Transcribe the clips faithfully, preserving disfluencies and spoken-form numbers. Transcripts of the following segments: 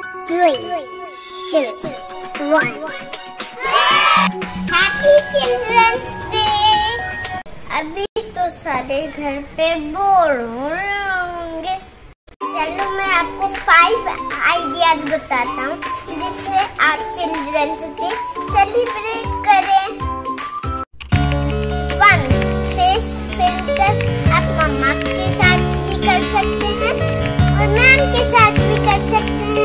three, two, one. Happy Children's Day! अभी तो सारे घर पे बोर हो रहे होंगे। चलो मैं आपको फाइव आइडियाज बताता हूँ जिससे आप चिल्ड्रंस डे सेलिब्रेट करें। वन, फेस फिल्टर आप मम्मा के साथ भी कर सकते हैं और मैम के साथ भी कर सकते हैं।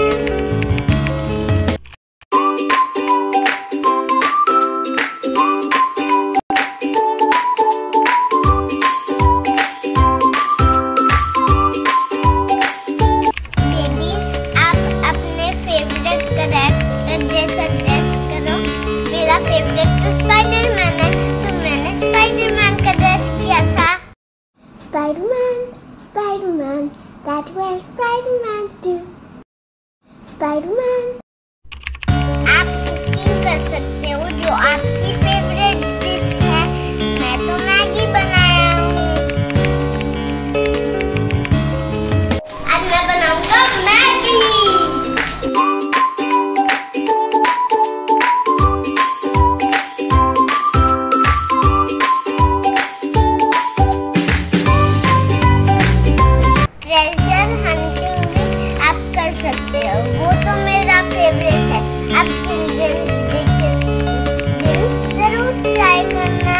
Spider-Man, Spider-Man, that's where Spider-Man do. Spider-Man. आप कुकिंग कर सकते हो जो आपकी फेवरेट डिश है। मैं तो मैगी बनाया हूँ। आज मैं बनाऊंगा मैगी। ट्रेजर हंटिंग भी आप कर सकते हो, वो तो मेरा फेवरेट है। आप चिल्ड्रंस डे के दिन जरूर ट्राई करना।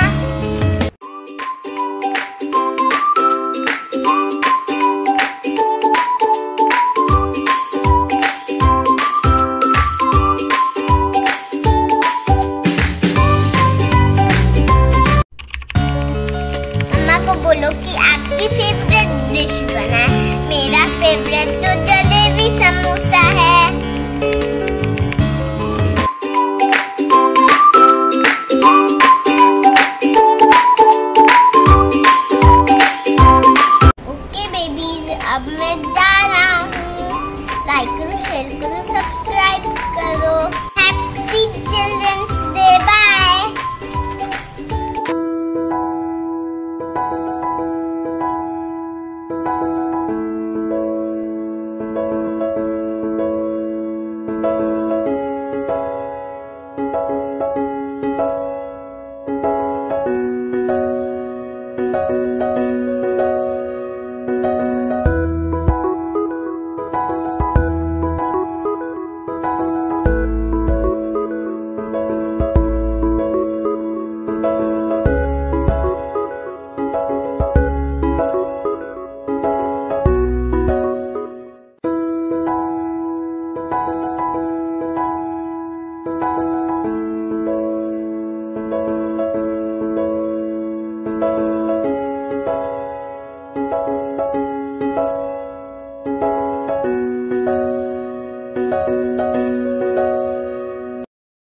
मम्मा को बोलो कि आपकी फेवरेट डिश बनाए। मेरा फेवरेट तो जलेबी समोसा है। ओके बेबीज, अब मैं जा रहा हूँ। लाइक करो, शेयर करो, सब्सक्राइब करो। Happy children's